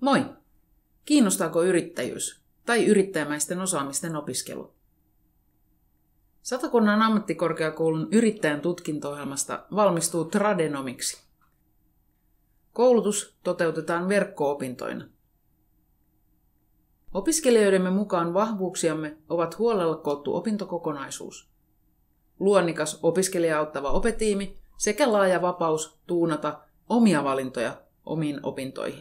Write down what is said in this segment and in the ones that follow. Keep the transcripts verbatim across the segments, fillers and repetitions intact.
Moi! Kiinnostaako yrittäjyys tai yrittäjämäisten osaamisten opiskelu? Satakunnan ammattikorkeakoulun yrittäjän tutkinto-ohjelmasta valmistuu tradenomiksi. Koulutus toteutetaan verkko-opintoina. Opiskelijoidemme mukaan vahvuuksiamme ovat huolella koottu opintokokonaisuus, luonnikas opiskelijaa auttava opetiimi sekä laaja vapaus tuunata omia valintoja omiin opintoihin.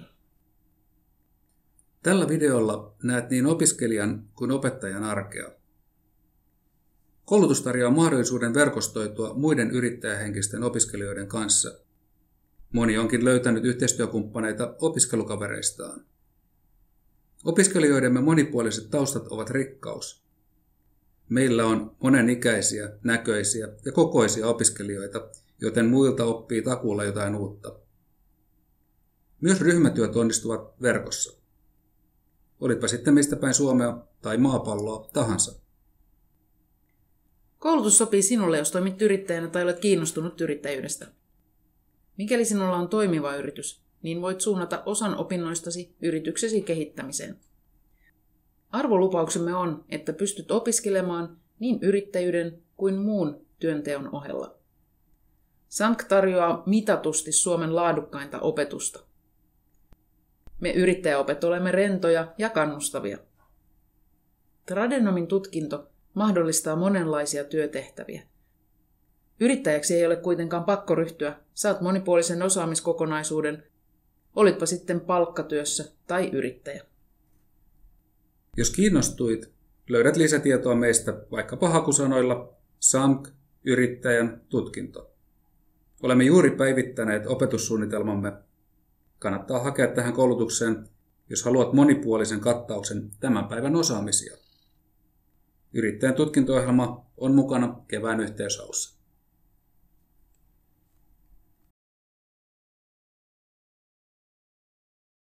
Tällä videolla näet niin opiskelijan kuin opettajan arkea. Koulutus tarjoaa mahdollisuuden verkostoitua muiden yrittäjähenkisten opiskelijoiden kanssa. Moni onkin löytänyt yhteistyökumppaneita opiskelukavereistaan. Opiskelijoidemme monipuoliset taustat ovat rikkaus. Meillä on monenikäisiä, näköisiä ja kokoisia opiskelijoita, joten muilta oppii takuulla jotain uutta. Myös ryhmätyöt onnistuvat verkossa. Olitpa sitten mistä päin Suomea tai maapalloa tahansa. Koulutus sopii sinulle, jos toimit yrittäjänä tai olet kiinnostunut yrittäjyydestä. Mikäli sinulla on toimiva yritys, niin voit suunnata osan opinnoistasi yrityksesi kehittämiseen. Arvolupauksemme on, että pystyt opiskelemaan niin yrittäjyyden kuin muun työnteon ohella. S A M K tarjoaa mitatusti Suomen laadukkainta opetusta. Me yrittäjäopet olemme rentoja ja kannustavia. Tradenomin tutkinto mahdollistaa monenlaisia työtehtäviä. Yrittäjäksi ei ole kuitenkaan pakko ryhtyä, saat monipuolisen osaamiskokonaisuuden, olitpa sitten palkkatyössä tai yrittäjä. Jos kiinnostuit, löydät lisätietoa meistä vaikkapa hakusanoilla S A M K yrittäjän tutkinto. Olemme juuri päivittäneet opetussuunnitelmamme. Kannattaa hakea tähän koulutukseen, jos haluat monipuolisen kattauksen tämän päivän osaamisia. Yrittäjän tutkinto-ohjelma on mukana kevään yhteishaussa.